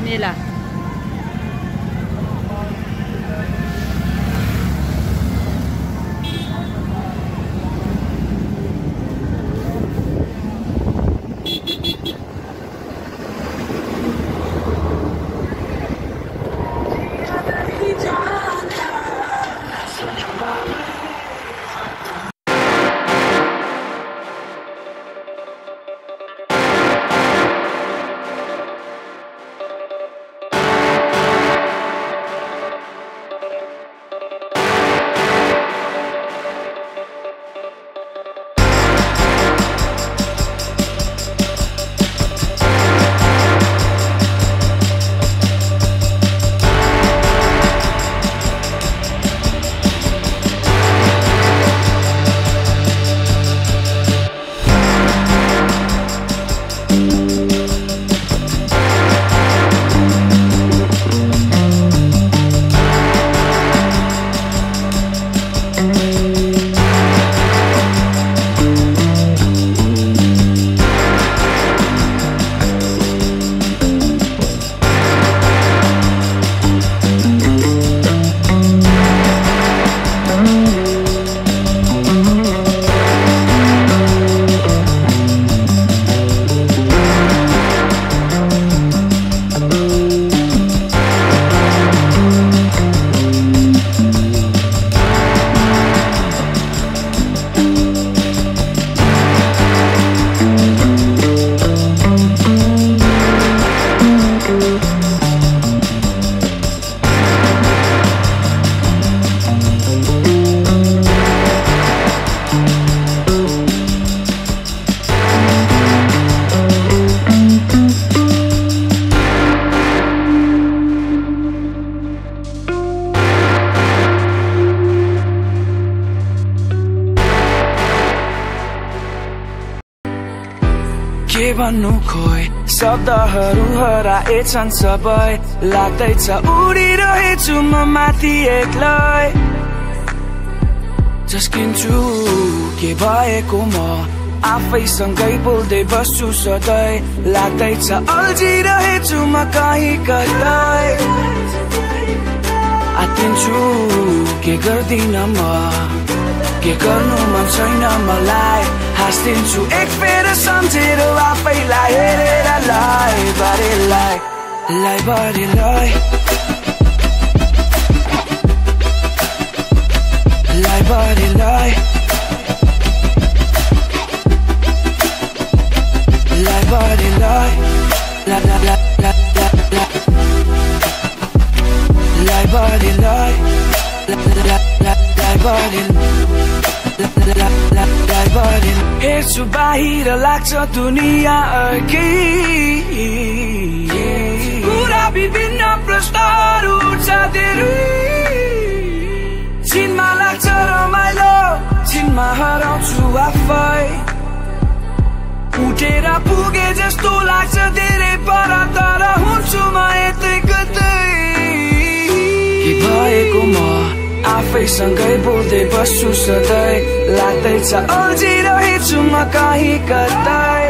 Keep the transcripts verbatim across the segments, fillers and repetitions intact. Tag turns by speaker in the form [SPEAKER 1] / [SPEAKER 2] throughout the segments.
[SPEAKER 1] นี่ล่ะ
[SPEAKER 2] के भन्नु खोइ शब्दहरू हराएछन् सबै लाग्दैछ उडिरहेछु म माथि एक्लै झस्किन्छु के भएको म आफैसँगै बोल्दै बस्छु सधैँ लाग्दैछ अल्झिरहेछु म कहीँ कतै आत्तिन्छु के गर्दिन म के गर्नु मन छैन मलाई हाँस्दिन्छु एक फेर सम्झेर आफैलाई हेरेर लाई बारेलाई लाई बारेलाई लाई बारेलाई लाई बारेलाई ला ला ला ला ला लाई बारेलाई ला ला ला लाई बारेलाई हेर्छु बाहिर लाग्छ दुनियाँ अर्कै कुरा विभिन्न प्रश्नहरू उठ्छ धेरै छिनमा लाग्छ रमाइलो छिनमा हराउँछु आफै उठेर पुगे जस्तो लाग्छ धेरै पर तर हुन्छु म यतै कतै के भएको म आफैसँगै बोल्दै बस्छु सधैँ लाग्दैछ अल्झिरहेछु म कहीँ कतै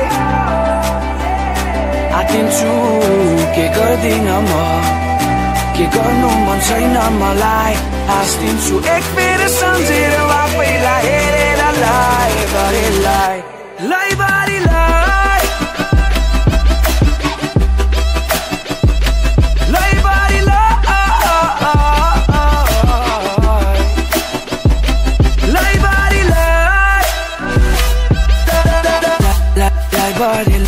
[SPEAKER 2] आत्तिन्छु के गर्दिन म के गर्नु मन छैन मलाई हाँस्दिन्छु एक फेर सम्झेर आफैलाई हेरेर लाई बारेलाई लाई बारेलाई body